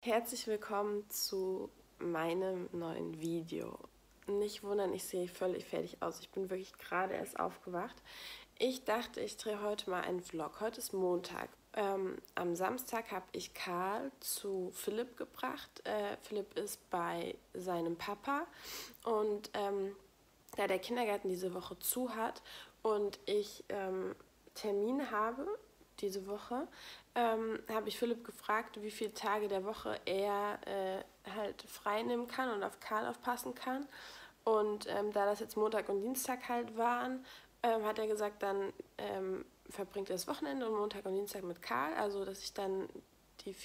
Herzlich willkommen zu meinem neuen Video. Nicht wundern, ich sehe völlig fertig aus. Ich bin wirklich gerade erst aufgewacht. Ich dachte, ich drehe heute mal einen Vlog. Heute ist Montag. Am Samstag habe ich Karl zu Philipp gebracht. Philipp ist bei seinem Papa und da der Kindergarten diese Woche zu hat und ich Termine habe diese Woche, habe ich Philipp gefragt, wie viele Tage der Woche er halt frei nehmen kann und auf Karl aufpassen kann. Und da das jetzt Montag und Dienstag halt waren, hat er gesagt, dann verbringt er das Wochenende und Montag und Dienstag mit Karl, also dass ich dann die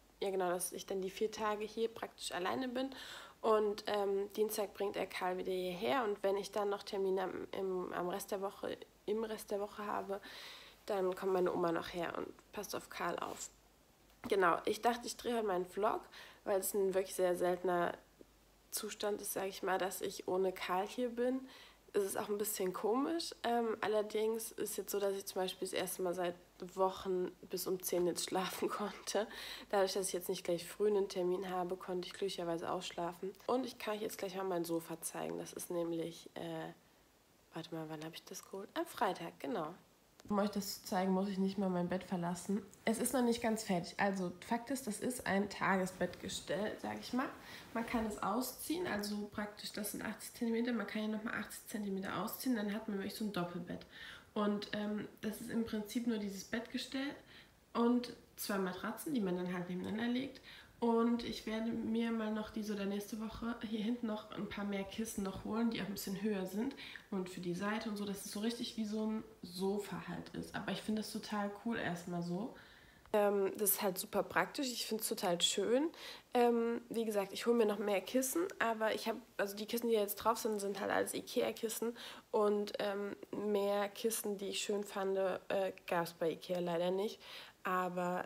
4 Tage hier praktisch alleine bin. Und Dienstag bringt er Karl wieder hierher und wenn ich dann noch Termine im Rest der Woche habe, dann kommt meine Oma noch her und passt auf Karl auf. Genau, ich dachte, ich drehe heute meinen Vlog, weil es ein wirklich sehr seltener Zustand ist, sage ich mal, dass ich ohne Karl hier bin. Es ist auch ein bisschen komisch. Allerdings ist jetzt so, dass ich zum Beispiel das erste Mal seit Wochen bis um 10 jetzt schlafen konnte. Dadurch, dass ich jetzt nicht gleich früh einen Termin habe, konnte ich glücklicherweise ausschlafen. Und ich kann euch jetzt gleich mal mein Sofa zeigen. Das ist nämlich, warte mal, wann habe ich das geholt? Am Freitag, genau. Um euch das zu zeigen, muss ich nicht mehr mein Bett verlassen. Es ist noch nicht ganz fertig. Also Fakt ist, das ist ein Tagesbettgestell, sage ich mal. Man kann es ausziehen, also praktisch, das sind 80 cm. Man kann hier nochmal 80 cm ausziehen, dann hat man wirklich so ein Doppelbett. Und das ist im Prinzip nur dieses Bettgestell und 2 Matratzen, die man dann halt nebeneinander legt. Und ich werde mir mal noch diese oder nächste Woche hier hinten noch ein paar mehr Kissen noch holen, die auch ein bisschen höher sind. Und für die Seite und so, dass es so richtig wie so ein Sofa halt ist. Aber ich finde das total cool erstmal so. Das ist halt super praktisch. Ich finde es total schön. Wie gesagt, ich hole mir noch mehr Kissen, aber ich habe, also die Kissen, die jetzt drauf sind, sind halt alles Ikea-Kissen. Und mehr Kissen, die ich schön fand, gab es bei Ikea leider nicht. Aber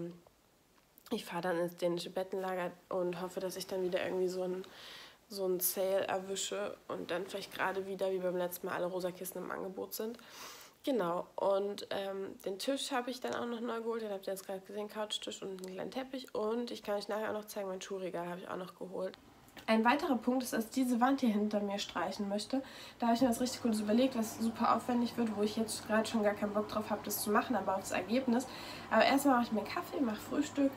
ich fahre dann ins dänische Bettenlager und hoffe, dass ich dann wieder irgendwie so ein Sale erwische und dann vielleicht gerade wieder, wie beim letzten Mal, alle rosa Kissen im Angebot sind. Genau, und den Tisch habe ich dann auch noch neu geholt, den habt ihr jetzt gerade gesehen, Couchtisch und einen kleinen Teppich. Und ich kann euch nachher auch noch zeigen, mein Schuhregal habe ich auch noch geholt. Ein weiterer Punkt ist, dass ich diese Wand hier hinter mir streichen möchte. Da habe ich mir was richtig Cooles überlegt, was super aufwendig wird, wo ich jetzt gerade schon gar keinen Bock drauf habe, das zu machen, aber auf das Ergebnis. Aber erstmal mache ich mir Kaffee, mache Frühstück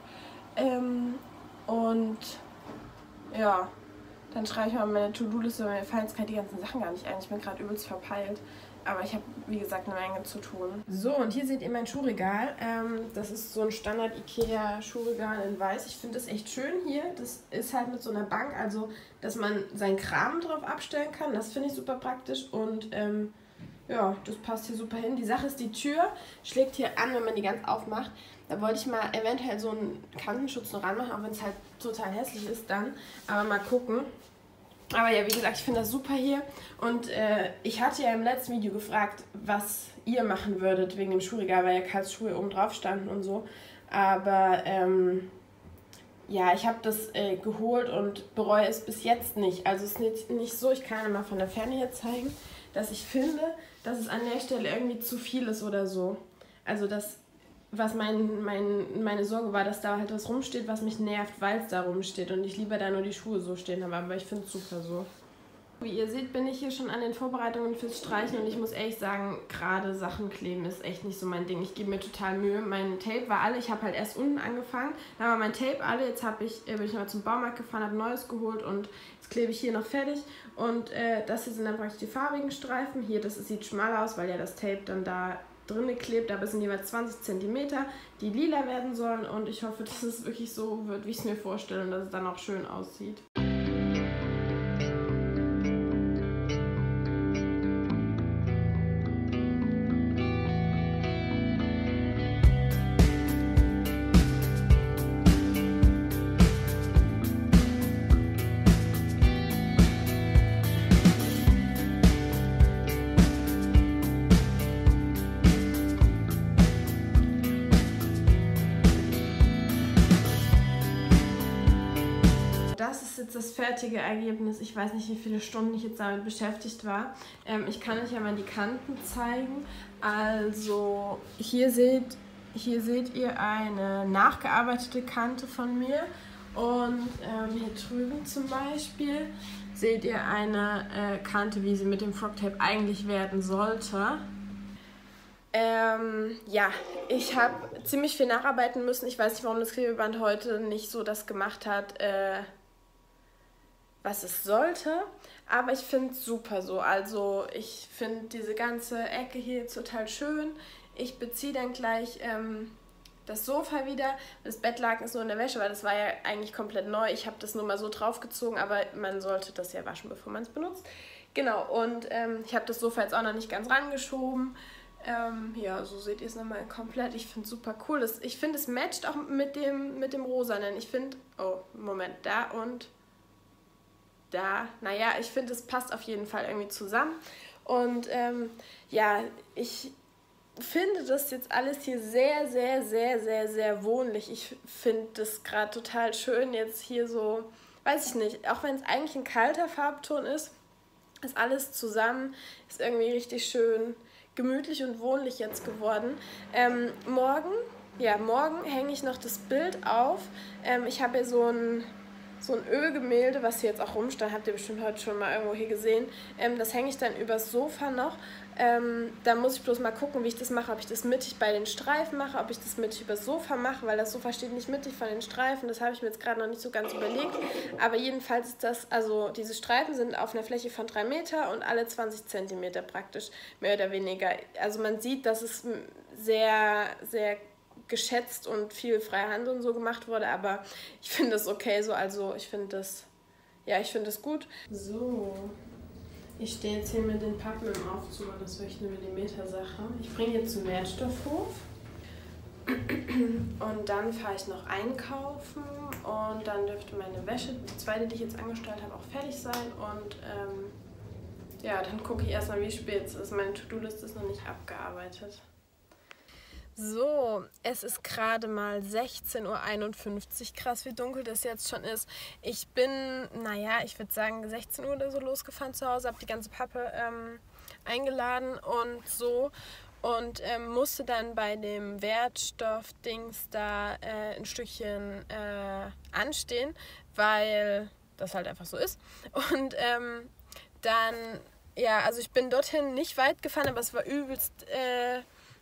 und ja, dann schreibe ich mal meine To-Do-Liste, weil mir fallen jetzt gerade die ganzen Sachen gar nicht ein. Ich bin gerade übelst verpeilt. Aber ich habe, wie gesagt, eine Menge zu tun. So, und hier seht ihr mein Schuhregal. Das ist so ein Standard-Ikea-Schuhregal in weiß. Ich finde das echt schön hier. Das ist halt mit so einer Bank, also dass man seinen Kram drauf abstellen kann. Das finde ich super praktisch. Und ja, das passt hier super hin. Die Sache ist, die Tür schlägt hier an, wenn man die ganz aufmacht. Da wollte ich mal eventuell so einen Kantenschutz noch ranmachen, auch wenn es halt total hässlich ist dann. Aber mal gucken. Aber ja, wie gesagt, ich finde das super hier. Und ich hatte ja im letzten Video gefragt, was ihr machen würdet wegen dem Schuhregal, weil ja Karls Schuhe oben drauf standen und so. Aber ja, ich habe das geholt und bereue es bis jetzt nicht. Also es ist nicht so, ich kann mal von der Ferne hier zeigen, dass ich finde, dass es an der Stelle irgendwie zu viel ist oder so. Also das, was meine Sorge war, dass da halt was rumsteht, was mich nervt, weil es da rumsteht und ich lieber da nur die Schuhe so stehen habe, aber ich finde es super so. Wie ihr seht, bin ich hier schon an den Vorbereitungen fürs Streichen und ich muss ehrlich sagen, gerade Sachen kleben ist echt nicht so mein Ding. Ich gebe mir total Mühe. Mein Tape war alle, ich habe halt erst unten angefangen, dann war mein Tape alle, jetzt bin ich mal zum Baumarkt gefahren, habe Neues geholt und jetzt klebe ich hier noch fertig. Und das hier sind dann praktisch die farbigen Streifen. Hier, das sieht schmaler aus, weil ja das Tape dann da drinne klebt, aber es sind jeweils 20 cm, die lila werden sollen und ich hoffe, dass es wirklich so wird, wie ich es mir vorstelle und dass es dann auch schön aussieht. Das ist jetzt das fertige Ergebnis. Ich weiß nicht, wie viele Stunden ich jetzt damit beschäftigt war. Ich kann euch ja mal die Kanten zeigen. Also hier seht ihr eine nachgearbeitete Kante von mir Und hier drüben zum Beispiel seht ihr eine Kante, wie sie mit dem Frogtape eigentlich werden sollte. Ja, ich habe ziemlich viel nacharbeiten müssen. Ich weiß nicht, warum das Klebeband heute nicht so das gemacht hat, was es sollte. Aber ich finde es super so. Also ich finde diese ganze Ecke hier total schön. Ich beziehe dann gleich das Sofa wieder. Das Bettlaken ist nur in der Wäsche, weil das war ja eigentlich komplett neu. Ich habe das nur mal so draufgezogen, aber man sollte das ja waschen, bevor man es benutzt. Genau, und ich habe das Sofa jetzt auch noch nicht ganz rangeschoben. Ja, so seht ihr es nochmal komplett. Ich finde es super cool. Ich finde, es matcht auch mit dem Rosanen. Ich finde, oh, Moment, da und da. Naja, ich finde, es passt auf jeden Fall irgendwie zusammen. Und ja, ich finde das jetzt alles hier sehr, sehr, sehr, sehr, sehr wohnlich. Ich finde das gerade total schön jetzt hier so, weiß ich nicht, auch wenn es eigentlich ein kalter Farbton ist alles zusammen, ist irgendwie richtig schön gemütlich und wohnlich jetzt geworden. Morgen hänge ich noch das Bild auf. Ich habe hier so ein Ölgemälde, was hier jetzt auch rumstand, habt ihr bestimmt heute schon mal irgendwo hier gesehen. Das hänge ich dann übers Sofa noch. Da muss ich bloß mal gucken, wie ich das mache, ob ich das mittig bei den Streifen mache, ob ich das mittig übers Sofa mache, weil das Sofa steht nicht mittig von den Streifen, das habe ich mir jetzt gerade noch nicht so ganz überlegt. Aber jedenfalls ist das, also diese Streifen sind auf einer Fläche von 3 Meter und alle 20 Zentimeter praktisch, mehr oder weniger. Also man sieht, dass es sehr, sehr geschätzt und viel freie Hand und so gemacht wurde, aber ich finde das okay so, also ich finde das, ja, ich finde das gut. So, ich stehe jetzt hier mit den Pappen im Aufzug und das ist wirklich eine Millimeter-Sache. Ich bringe jetzt zum Wertstoffhof und dann fahre ich noch einkaufen und dann dürfte meine Wäsche, die zweite, die ich jetzt angestellt habe, auch fertig sein und ja, dann gucke ich erstmal, wie spät es ist. Meine To-Do-Liste ist noch nicht abgearbeitet. So, es ist gerade mal 16:51 Uhr. Krass, wie dunkel das jetzt schon ist. Ich bin, naja, ich würde sagen 16 Uhr oder so losgefahren zu Hause, habe die ganze Pappe eingeladen und so und musste dann bei dem Wertstoff-Dings da ein Stückchen anstehen, weil das halt einfach so ist. Und dann, ja, also ich bin dorthin nicht weit gefahren, aber es war übelster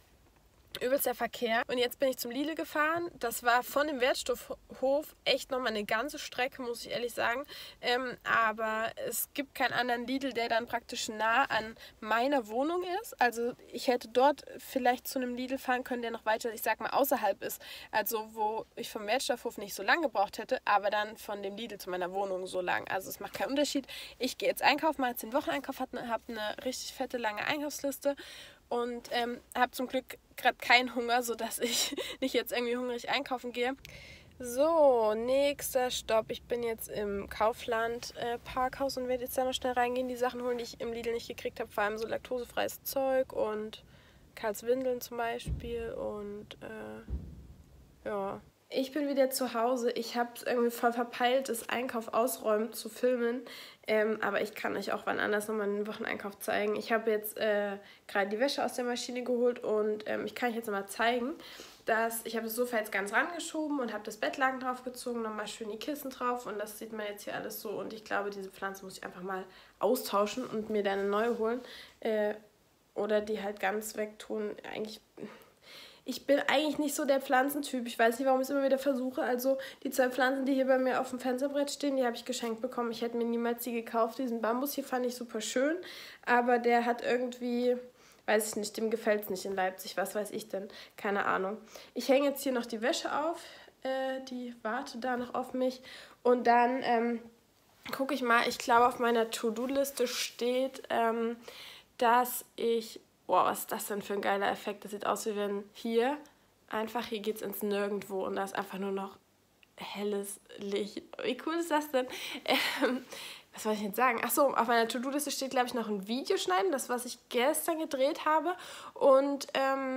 Verkehr. Und jetzt bin ich zum Lidl gefahren. Das war von dem Wertstoffhof echt nochmal eine ganze Strecke, muss ich ehrlich sagen. Aber es gibt keinen anderen Lidl, der dann praktisch nah an meiner Wohnung ist. Also ich hätte dort vielleicht zu einem Lidl fahren können, der noch weiter, ich sag mal, außerhalb ist. Also wo ich vom Wertstoffhof nicht so lange gebraucht hätte, aber dann von dem Lidl zu meiner Wohnung so lang. Also es macht keinen Unterschied. Ich gehe jetzt einkaufen, mache jetzt den Wocheneinkauf, habe eine richtig fette, lange Einkaufsliste. Und habe zum Glück gerade keinen Hunger, sodass ich nicht jetzt irgendwie hungrig einkaufen gehe. So, nächster Stopp. Ich bin jetzt im Kaufland Parkhaus und werde jetzt da noch schnell reingehen, die Sachen holen, die ich im Lidl nicht gekriegt habe. Vor allem so laktosefreies Zeug und Karls Windeln zum Beispiel. Und ja. Ich bin wieder zu Hause. Ich habe es irgendwie voll verpeilt, das Einkauf ausräumen zu filmen. Aber ich kann euch auch wann anders nochmal einen Wocheneinkauf zeigen. Ich habe jetzt gerade die Wäsche aus der Maschine geholt und ich kann euch jetzt nochmal zeigen, dass ich habe das Sofa jetzt ganz rangeschoben und habe das Bettlaken draufgezogen, nochmal schön die Kissen drauf und das sieht man jetzt hier alles so. Und ich glaube, diese Pflanze muss ich einfach mal austauschen und mir dann eine neue holen. Oder die halt ganz wegtun. Ich bin eigentlich nicht so der Pflanzentyp. Ich weiß nicht, warum ich es immer wieder versuche. Also die 2 Pflanzen, die hier bei mir auf dem Fensterbrett stehen, die habe ich geschenkt bekommen. Ich hätte mir niemals die gekauft. Diesen Bambus hier fand ich super schön. Aber der hat irgendwie, weiß ich nicht, dem gefällt es nicht in Leipzig. Was weiß ich denn? Keine Ahnung. Ich hänge jetzt hier noch die Wäsche auf. Die wartet da noch auf mich. Und dann gucke ich mal. Ich glaube, auf meiner To-Do-Liste steht, dass ich... Wow, was ist das denn für ein geiler Effekt? Das sieht aus, wie wenn hier geht es ins Nirgendwo und da ist einfach nur noch helles Licht. Wie cool ist das denn? Was soll ich jetzt sagen? Achso, auf meiner To-Do-Liste steht, glaube ich, noch ein Video schneiden, das, was ich gestern gedreht habe. Und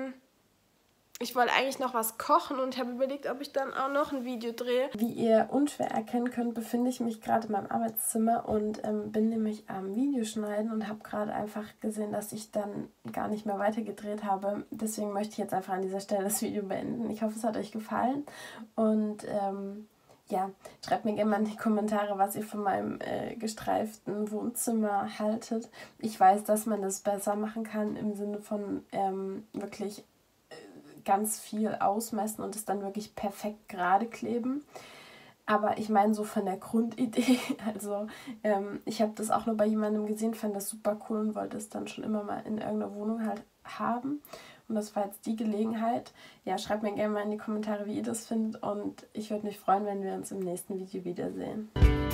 ich wollte eigentlich noch was kochen und habe überlegt, ob ich dann auch noch ein Video drehe. Wie ihr unschwer erkennen könnt, befinde ich mich gerade in meinem Arbeitszimmer und bin nämlich am Videoschneiden und habe gerade einfach gesehen, dass ich dann gar nicht mehr weitergedreht habe. Deswegen möchte ich jetzt einfach an dieser Stelle das Video beenden. Ich hoffe, es hat euch gefallen und Ja, schreibt mir gerne mal in die Kommentare, was ihr von meinem gestreiften Wohnzimmer haltet. Ich weiß, dass man das besser machen kann im Sinne von wirklich ganz viel ausmessen und es dann wirklich perfekt gerade kleben. Aber ich meine so von der Grundidee, also ich habe das auch nur bei jemandem gesehen, fand das super cool und wollte es dann schon immer mal in irgendeiner Wohnung halt haben. Und das war jetzt die Gelegenheit. Ja, schreibt mir gerne mal in die Kommentare, wie ihr das findet und ich würde mich freuen, wenn wir uns im nächsten Video wiedersehen.